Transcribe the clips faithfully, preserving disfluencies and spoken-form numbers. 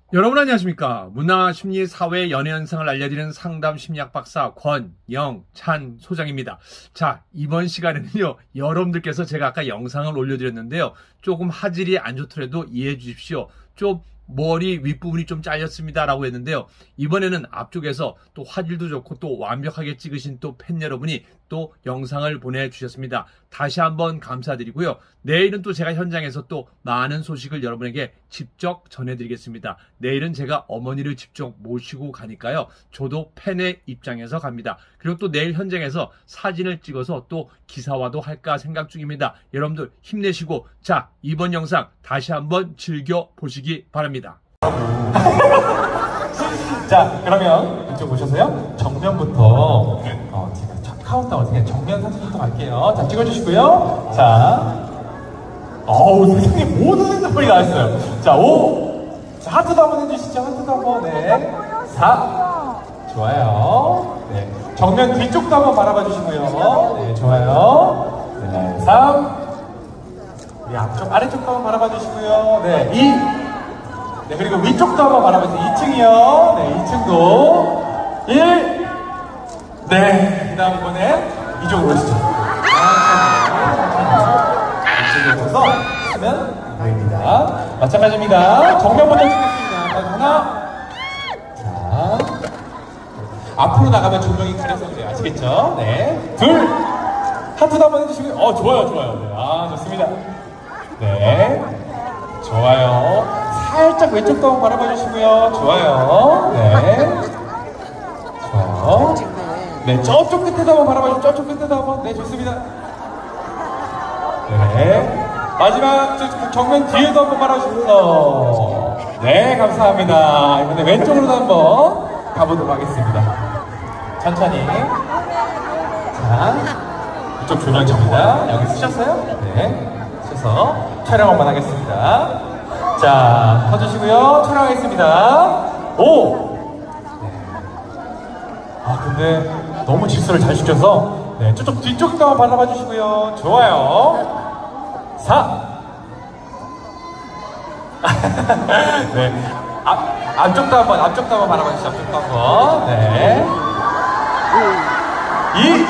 여러분 안녕하십니까? 문화, 심리, 사회, 연애 현상을 알려드리는 상담 심리학 박사 권영찬 소장입니다. 자, 이번 시간에는요, 여러분들께서 제가 아까 영상을 올려드렸는데요, 조금 화질이 안 좋더라도 이해해 주십시오. 좀 머리 윗부분이 좀 잘렸습니다 라고 했는데요, 이번에는 앞쪽에서 또 화질도 좋고 또 완벽하게 찍으신 또 팬 여러분이 또 영상을 보내주셨습니다. 다시 한번 감사드리고요. 내일은 또 제가 현장에서 또 많은 소식을 여러분에게 직접 전해드리겠습니다. 내일은 제가 어머니를 직접 모시고 가니까요, 저도 팬의 입장에서 갑니다. 그리고 또 내일 현장에서 사진을 찍어서 또 기사화도 할까 생각 중입니다. 여러분들 힘내시고, 자, 이번 영상 다시 한번 즐겨보시기 바랍니다. 자, 그러면 이쪽 오셔서요, 정면부터 어, 제가 첫 카운트다운 어떻게 정면 사진부터 갈게요. 자, 찍어주시고요. 자, 어우, 세상에 모든 핸드폰이 나왔어요. 자, 오, 자, 하트도 한번 해주시죠. 하트도 한번. 네, 사, 좋아요. 네, 정면 뒤쪽도 한번 바라봐 주시고요. 네, 좋아요. 네, 삼, 우리 앞쪽 아래쪽도 한번 바라봐 주시고요. 네, 이, 네, 그리고 위쪽도 한번 바라보세요. 이 층이요. 네, 이 층도. 일. 네, 그 다음 번에 이쪽으로 오시죠. 이쪽으로 오셔서 하면 보입니다. 마찬가지입니다. 정면부터 찍겠습니다. 하나. 자. 앞으로 나가면 조명이 가려서 돼요. 아시겠죠? 네. 둘. 하트도 한번 해주시고요. 어, 좋아요, 좋아요. 네, 아, 좋습니다. 네. 좋아요. 살짝 왼쪽도 한번 바라봐 주시고요. 좋아요. 네. 좋아요. 네, 저쪽 끝에도 한번 바라봐 주시고, 저쪽 끝에도 한번. 네, 좋습니다. 네. 마지막, 저, 정면 뒤에도 한번 바라봐 주셔서. 네, 감사합니다. 이번에 왼쪽으로도 한번 가보도록 하겠습니다. 천천히. 자, 이쪽 조명입니다. 여기 쓰셨어요? 네. 쓰셔서 촬영 한번 하겠습니다. 자, 터주시고요. 촬영하겠습니다. 오! 네. 아, 근데 너무 질서를 잘 지켜서, 네, 저쪽 뒤쪽도 한번 바라봐 주시고요. 좋아요. 사. 네. 앞, 앞쪽도 한번, 앞쪽도 한번 바라봐 주시죠. 앞쪽도 한번. 네. 이.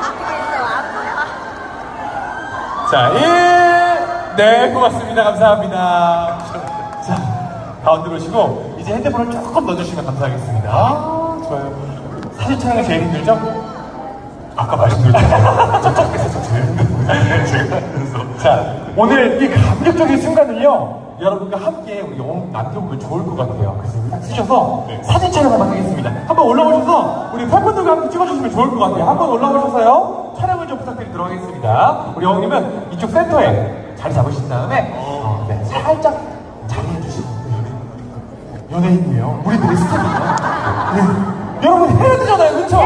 자, 일. 네, 고맙습니다. 감사합니다. 자, 가운데로 오시고, 이제 핸드폰을 조금 넣어주시면 감사하겠습니다. 아, 좋아요. 사진 촬영이 제일 힘들죠? 아까 말씀드렸잖아요. 저쪽에서 제일 힘들어요. 제가 하면서. 자, 오늘 이 감격적인 순간을요, 여러분과 함께 우리 영웅 남겨보면 좋을 것 같아요. 그래서 딱 쓰셔서 네, 사진 촬영 한번 하겠습니다. 한번 올라오셔서 우리 팬분들과 함께 찍어주시면 좋을 것 같아요. 한번 올라오셔서요, 촬영을 좀 부탁드리도록 하겠습니다. 우리 영웅님은 이쪽 센터에 자리 잡으신 다음에 어, 네, 살짝 자리해 주시면 연예인이에요. 우리들의 스타일이에요. 네. 여러분 해야 되잖아요, 그렇죠?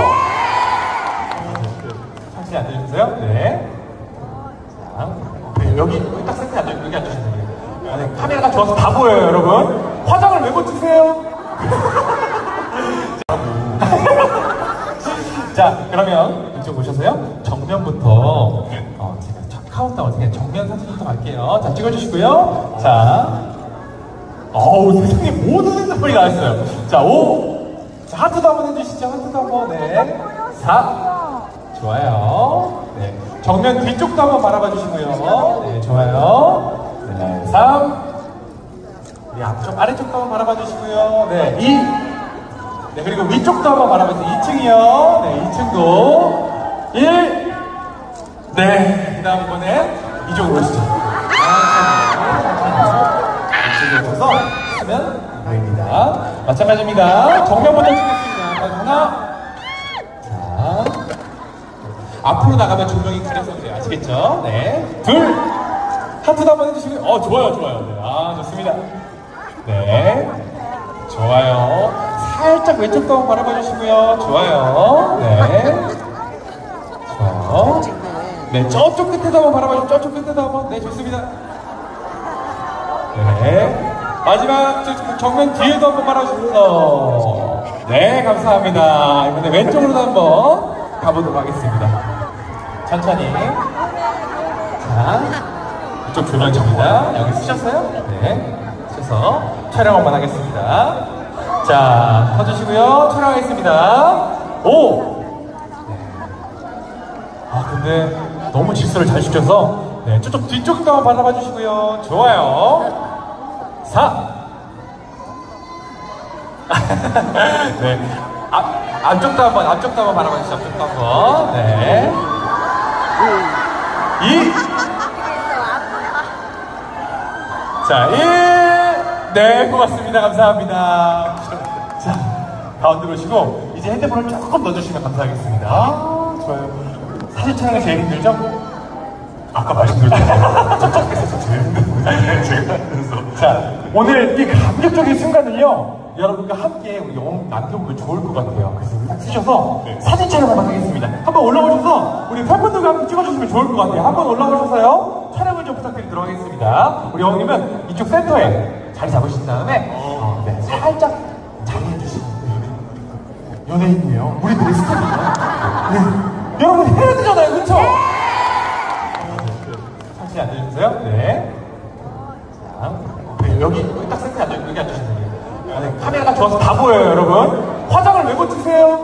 천천히 앉아주세요. 네. 자, 네, 여기 여기 딱 센터에 앉아 여기 앉으시면 돼요. 아, 네, 카메라가 좋아서 다 보여요, 여러분. 화장을 왜 고치세요? 자, 그러면 이쪽 오셔서요, 정면부터 어, 제가 첫 카운트다운 어떻게 정면 사진부터 갈게요. 자, 찍어주시고요. 자, 어우, 세상에 모든 핸드폰이 나왔어요. 자, 오. 자, 하트도 한번 해주시죠. 하트도 한번. 네. 사. 좋아요. 네. 정면 뒤쪽도 한번 바라봐 주시고요. 네, 좋아요. 네, 삼. 우리 앞쪽 아래쪽도 한번 바라봐 주시고요. 네, 이. 네, 그리고 위쪽도 한번 바라보세요. 이 층이요. 네, 이 층도. 일. 네, 그 다음 번에 이쪽으로 오시죠. 이쪽으로 오셔서 하면 보입니다. 마찬가지입니다. 정면부터 찍겠습니다. 하나. 자, 앞으로 나가면 조명이 가려서 돼요. 아시겠죠? 네. 둘. 하트도 한번 해주시고요. 어, 좋아요, 좋아요. 네, 아, 좋습니다. 네. 좋아요. 살짝 왼쪽도 한번 바라봐 주시고요. 좋아요. 네. 좋아요. 네, 저쪽 끝에도 한번 바라봐 주시고, 저쪽 끝에도 한번. 네, 좋습니다. 네. 마지막, 저, 정면 뒤에도 한번 바라봐 주셔서. 네, 감사합니다. 이번에 왼쪽으로도 한번 가보도록 하겠습니다. 천천히. 자, 이쪽 조명입니다. 여기 쓰셨어요? 네. 쓰셔서 촬영 한번 하겠습니다. 자, 서주시고요. 촬영하겠습니다. 오! 네. 아, 근데 너무 질서를 잘 지켜서 네, 저쪽 뒤쪽도 한번 바라봐 주시고요. 좋아요. 사. 네. 앞, 안쪽도 한번, 앞쪽도 한번 바라봐 주시죠. 앞쪽도 한번. 네. 이. 자, 일. 네, 고맙습니다. 감사합니다. 자, 가운데로 오시고, 이제 핸드폰을 조금 넣어주시면 감사하겠습니다. 아, 좋아요. 사진 촬영이 제일 힘들죠? 아까 말씀드렸잖아요. 저쪽에서 제일 힘든데, 제가 그래서. 자, 오늘 이 감격적인 순간을요, 여러분과 함께 우리 영상 남겨보면 좋을 것 같아요. 그래서 딱 쓰셔서 네. 사진 촬영 한번 하겠습니다. 한번 올라오셔서 우리 팬분들과 함께 찍어주시면 좋을 것 같아요. 한번 올라오셔서요, 촬영을 좀 부탁드리도록 하겠습니다. 우리 영님은 이쪽 센터에 자리 잡으신 다음에 어, 네, 살짝 자리해주시면 연예인이에요. 우리들의 스텝이에요. 네. 여러분 해야 되잖아요, 그렇죠? 잠시 앉아주세요. 네. 자, 네, 여기 여기 딱 센터에 앉아 여기 앉으시면 돼요. 아, 네. 카메라가 좋아서 다 보여요, 여러분. 화장을 왜 고치세요?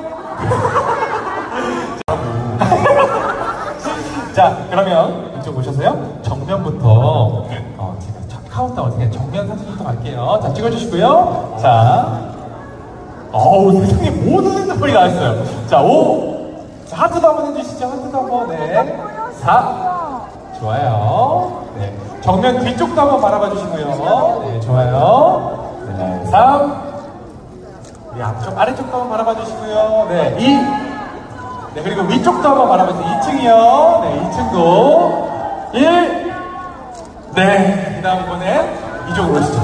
자, 그러면 이쪽 오셔서요. 정면부터 어, 제가 첫 카운트다운 어떻게 정면 사진부터 갈게요. 자, 찍어주시고요. 자, 어우, 세상에 모든 핸드폰이 나왔어요. 자, 오. 자, 하트도 한번 해주시죠. 하트도 한번. 네. 사. 좋아요. 네. 정면 뒤쪽도 한번 바라봐 주시고요. 네, 좋아요. 네, 삼. 우리 앞쪽, 아래쪽도 한번 바라봐 주시고요. 네, 이. 네, 그리고 위쪽도 한번 바라봐 주세요. 이 층이요. 네, 이 층도. 일. 네, 그 다음번에 이쪽으로 오시죠.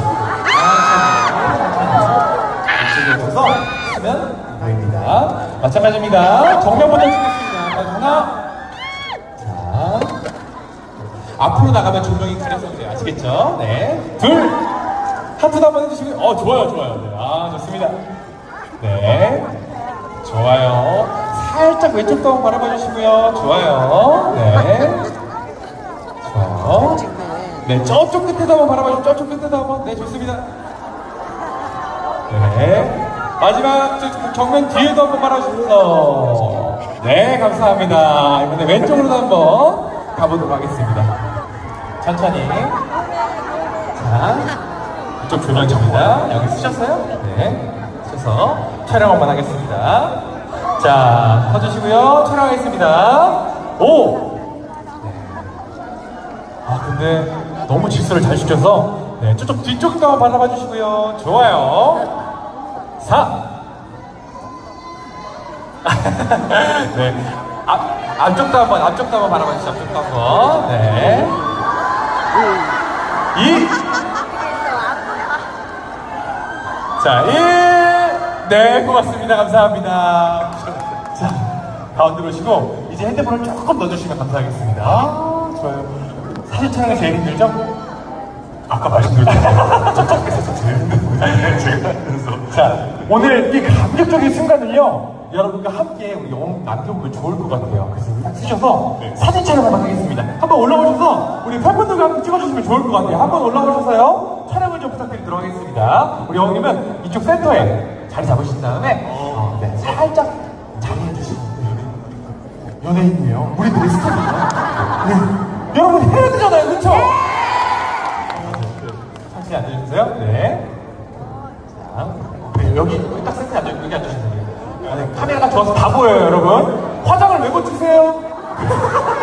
이쪽으로 오셔서 하면 보입니다. 마찬가지입니다. 정면부터 찍겠습니다. 하나. 자. 앞으로 나가면 조명이 가려서 그래요. 아시겠죠? 네. 둘. 하트도 한번 해주시고요. 어, 좋아요, 좋아요. 네. 아, 좋습니다. 네. 좋아요. 살짝 왼쪽도 한번 바라봐 주시고요. 좋아요. 네. 좋아요. 네, 저쪽 끝에도 한번 바라봐 주시고, 저쪽 끝에도 한번. 네, 좋습니다. 네. 마지막, 저 정면 뒤에도 한번 바라봐 주시고요. 네, 감사합니다. 이번에 왼쪽으로도 한번 가보도록 하겠습니다. 천천히. 자. 이쪽 조명입니다. 여기 쓰셨어요? 네. 쓰셔서 촬영 한번 하겠습니다. 자, 서주시고요. 촬영하겠습니다. 오! 네. 아, 근데 너무 질서를 잘 지켜서 네, 저쪽 뒤쪽도 한번 바라봐 주시고요. 좋아요. 사. 네. 앞, 앞쪽도 한번, 앞쪽도 한번 바라봐 주시죠. 앞쪽도 한번. 네. 이. 자, 일. 네, 고맙습니다. 감사합니다. 자, 가운데로 오시고, 이제 핸드폰을 조금 넣어주시면 감사하겠습니다. 아, 좋아요. 사진 촬영이 제일 힘들죠? 아까 말씀드렸잖아요. 저쪽에서 제일 힘든데, 제가 그래서. 자, 오늘 이 감격적인 순간을요, 여러분과 함께 우리 영상 남겨보면 좋을 것 같아요. 그래서 딱 쓰셔서 네. 사진 촬영 한번 하겠습니다. 한번 올라오셔서 우리 팬분들과 함께 찍어주시면 좋을 것 같아요. 한번 올라오셔서요, 촬영을 좀 부탁드리도록 하겠습니다. 우리 영님은 이쪽 센터에 자리 잡으신 다음에 어, 네, 살짝 자리해주시면 돼요. 연예인이에요. 우리들의 스텝이에요. 네. 여러분 해야 되잖아요, 그렇죠? 잠시 앉아주세요. 네. 자, 네, 여기 여기 딱 센터에 앉아 여기 앉으시면 돼요. 아, 네, 카메라가 좋아서 다 보여요, 여러분. 화장을 왜 고치세요?